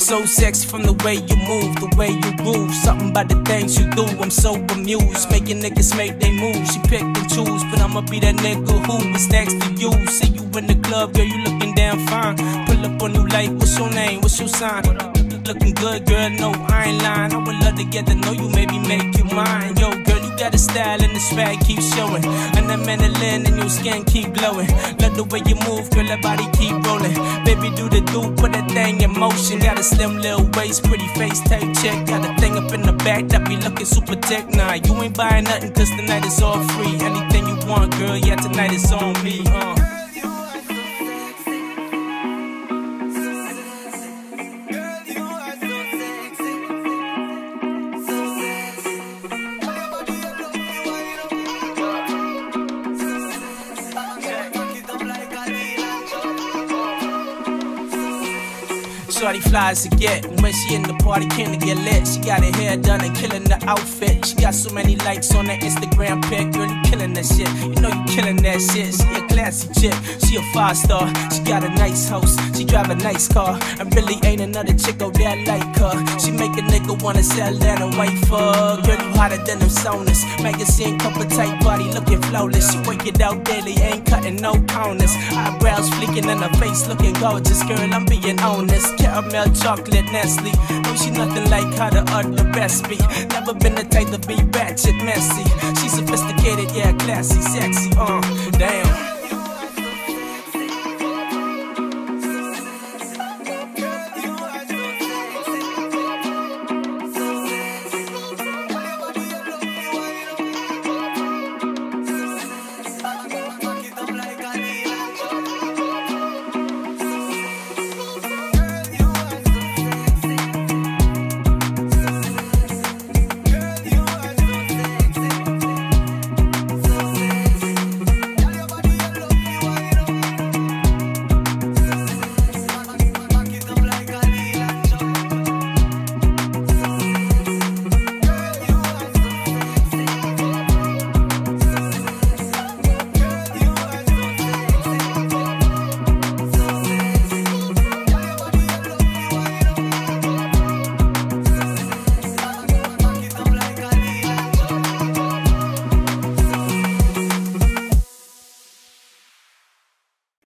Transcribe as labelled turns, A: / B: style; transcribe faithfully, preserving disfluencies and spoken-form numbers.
A: So sexy from the way you move, the way you groove. Something about the things you do, I'm so amused. Making niggas make they moves, she pick and choose. But I'ma be that nigga who is next to you. See you in the club, girl, you looking damn fine. Pull up on you like, what's your name, what's your sign? Looking good, girl, no, I ain't lying. I would love to get to know you, maybe make you mine. Yo, girl, you got a style and the swag keep showing. And that melanin in your skin keep glowing. Love the way you move, girl, that body keep rolling. Baby, do the do, put that thing in motion. Got a slim little waist, pretty face, tight chick. Got a thing up in the back that be looking super thick. Nah, you ain't buying nothing cause tonight is all free. Anything you want, girl, yeah, tonight is on me, uh. Shorty fly as to get, when she in the party came to get lit. She got her hair done and killing the outfit. She got so many likes on her Instagram pic. Girl, you killing that shit, you know you killing that shit. She a classy chick, she a five star. She got a nice house, she drive a nice car. And really ain't another chick out there like her. She make a nigga wanna sell that and wait for her. Girl, you hotter than them soners. Magazine cover tight body looking flawless. She work it out daily, ain't cutting no corners. Eyebrows fleeking and her face looking gorgeous. Girl, I'm being honest. Caramel, chocolate, Nestle. No, she nothing like how the other best be. Never been the type to be ratchet, messy. She sophisticated, yeah, classy, sexy, uh, damn.